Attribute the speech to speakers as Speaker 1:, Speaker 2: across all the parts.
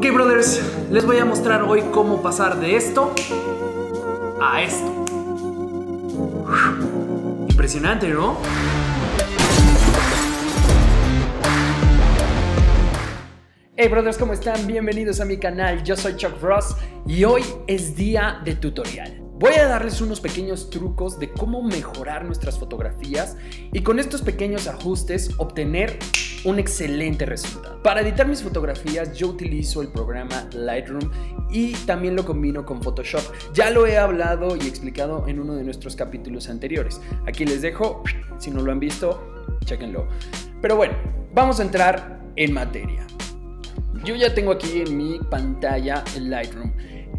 Speaker 1: Ok, brothers, les voy a mostrar hoy cómo pasar de esto a esto. Impresionante, ¿no? Hey brothers, ¿cómo están? Bienvenidos a mi canal, yo soy Chuck Ross y hoy es día de tutorial. Voy a darles unos pequeños trucos de cómo mejorar nuestras fotografías y con estos pequeños ajustes obtener un excelente resultado. Para editar mis fotografías yo utilizo el programa Lightroom y también lo combino con Photoshop. Ya lo he hablado y explicado en uno de nuestros capítulos anteriores. Aquí les dejo, si no lo han visto, chéquenlo. Pero bueno, vamos a entrar en materia. Yo ya tengo aquí en mi pantalla el Lightroom.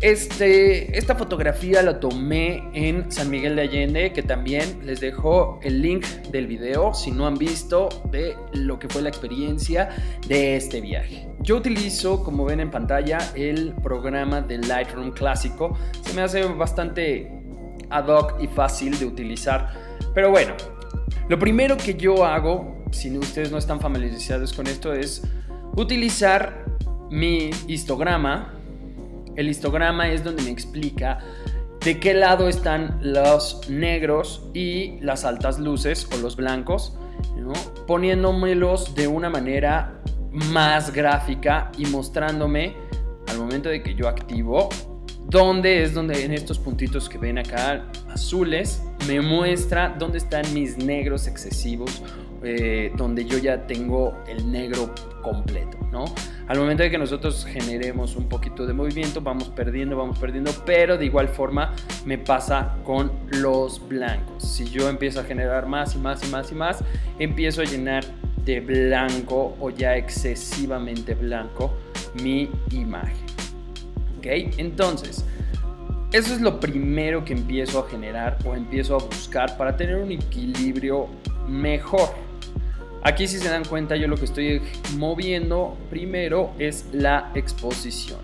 Speaker 1: Esta fotografía la tomé en San Miguel de Allende, que también les dejo el link del video si no han visto de lo que fue la experiencia de este viaje. Yo utilizo, como ven en pantalla, el programa de Lightroom clásico. Se me hace bastante ad hoc y fácil de utilizar. Pero bueno, lo primero que yo hago, si ustedes no están familiarizados con esto, es utilizar mi histograma. El histograma es donde me explica de qué lado están los negros y las altas luces o los blancos, ¿no? Poniéndomelos de una manera más gráfica y mostrándome al momento de que yo activo dónde es donde en estos puntitos que ven acá azules me muestra dónde están mis negros excesivos, donde yo ya tengo el negro completo, ¿no? Al momento de que nosotros generemos un poquito de movimiento, vamos perdiendo, pero de igual forma me pasa con los blancos. Si yo empiezo a generar más y más, empiezo a llenar de blanco o ya excesivamente blanco mi imagen. ¿Ok? Entonces, eso es lo primero que empiezo a generar o empiezo a buscar para tener un equilibrio mejor. Aquí, si se dan cuenta, yo lo que estoy moviendo primero es la exposición.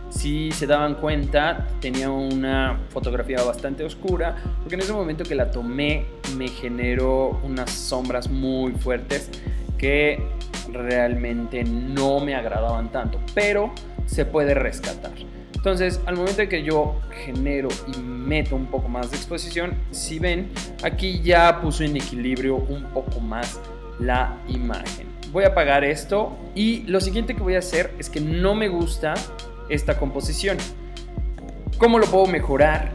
Speaker 1: Si se daban cuenta, tenía una fotografía bastante oscura, porque en ese momento que la tomé me generó unas sombras muy fuertes que realmente no me agradaban tanto, pero se puede rescatar. Entonces, al momento de que yo genero y meto un poco más de exposición, si ven, aquí ya puso en equilibrio un poco más la imagen. Voy a apagar esto y lo siguiente que voy a hacer es que no me gusta esta composición. ¿Cómo lo puedo mejorar?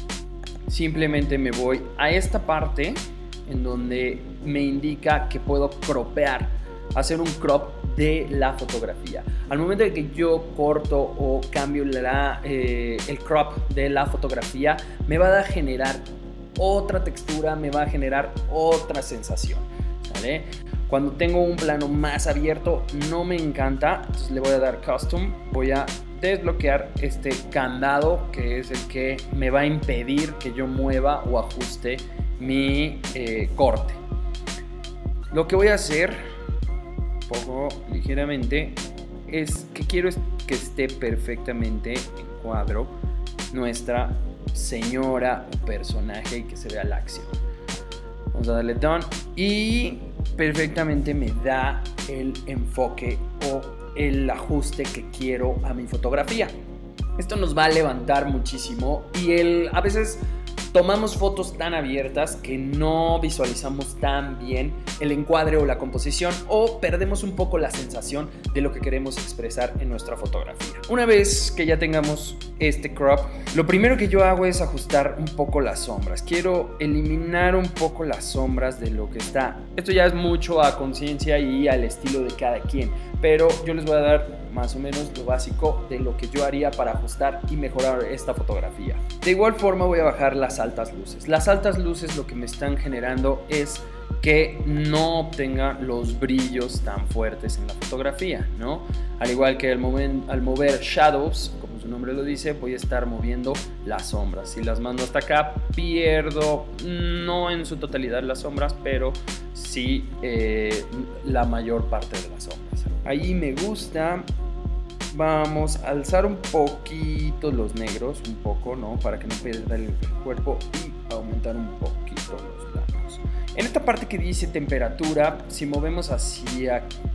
Speaker 1: Simplemente me voy a esta parte en donde me indica que puedo cropear, hacer un crop de la fotografía. Al momento de que yo corto o cambio el crop de la fotografía, me va a generar otra textura, me va a generar otra sensación, ¿vale? Cuando tengo un plano más abierto no me encanta, entonces le voy a dar Custom, voy a desbloquear este candado que es el que me va a impedir que yo mueva o ajuste mi corte. Lo que voy a hacer poco ligeramente es que quiero que esté perfectamente en cuadro nuestra señora o personaje y que se vea la acción. Vamos a darle down y perfectamente me da el enfoque o el ajuste que quiero a mi fotografía. Esto nos va a levantar muchísimo y a veces tomamos fotos tan abiertas que no visualizamos tan bien el encuadre o la composición o perdemos un poco la sensación de lo que queremos expresar en nuestra fotografía. Una vez que ya tengamos este crop, lo primero que yo hago es ajustar un poco las sombras. Quiero eliminar un poco las sombras de lo que está. Esto ya es mucho a conciencia y al estilo de cada quien, pero yo les voy a dar más o menos lo básico de lo que yo haría para ajustar y mejorar esta fotografía. De igual forma voy a bajar las altas luces. Las altas luces lo que me están generando es que no obtenga los brillos tan fuertes en la fotografía, ¿no? Al igual que al mover shadows, como su nombre lo dice, voy a estar moviendo las sombras. Si las mando hasta acá, pierdo, no en su totalidad las sombras, pero sí la mayor parte de las sombras. Ahí me gusta. Vamos a alzar un poquito los negros, un poco, ¿no? Para que no pierda el cuerpo y aumentar un poquito los blancos. En esta parte que dice temperatura, si movemos hacia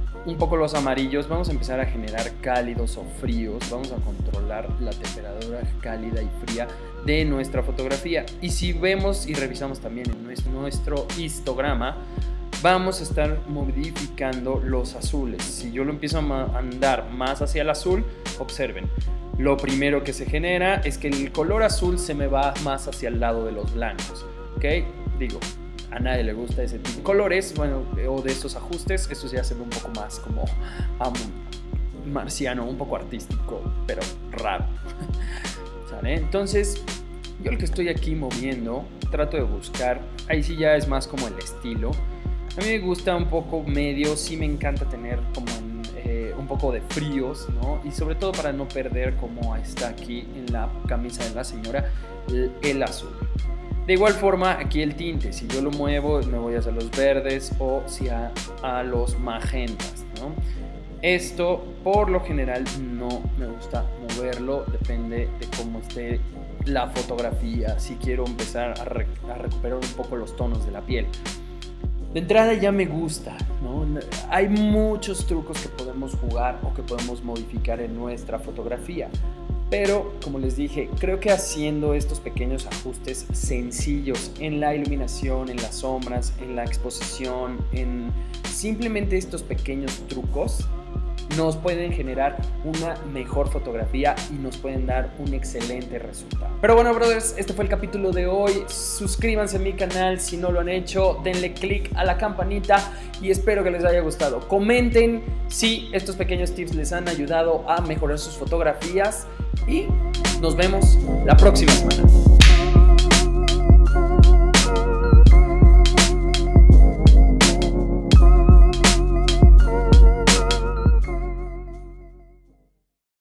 Speaker 1: un poco los amarillos, vamos a empezar a generar cálidos o fríos, vamos a controlar la temperatura cálida y fría de nuestra fotografía. Y si vemos y revisamos también en nuestro histograma, vamos a estar modificando los azules. Si yo lo empiezo a andar más hacia el azul, observen, lo primero que se genera es que el color azul se me va más hacia el lado de los blancos, ¿ok? Digo, a nadie le gusta ese tipo de colores, bueno, o de estos ajustes. Esto ya se ve un poco más como marciano, un poco artístico, pero raro. ¿Sale? Entonces, yo el que estoy aquí moviendo, trato de buscar, ahí sí ya es más como el estilo. A mí me gusta un poco medio, sí me encanta tener como un poco de fríos, ¿no? Y sobre todo para no perder, como está aquí en la camisa de la señora, el azul. De igual forma, aquí el tinte, si yo lo muevo, me voy hacia los verdes o a los magentas, ¿no? Esto, por lo general, no me gusta moverlo, depende de cómo esté la fotografía, si quiero empezar a recuperar un poco los tonos de la piel. De entrada ya me gusta, ¿no? Hay muchos trucos que podemos jugar o que podemos modificar en nuestra fotografía. Pero, como les dije, creo que haciendo estos pequeños ajustes sencillos en la iluminación, en las sombras, en la exposición, en simplemente estos pequeños trucos, nos pueden generar una mejor fotografía y nos pueden dar un excelente resultado. Pero bueno, brothers, este fue el capítulo de hoy. Suscríbanse a mi canal si no lo han hecho, denle click a la campanita y espero que les haya gustado. Comenten si estos pequeños tips les han ayudado a mejorar sus fotografías y nos vemos la próxima semana.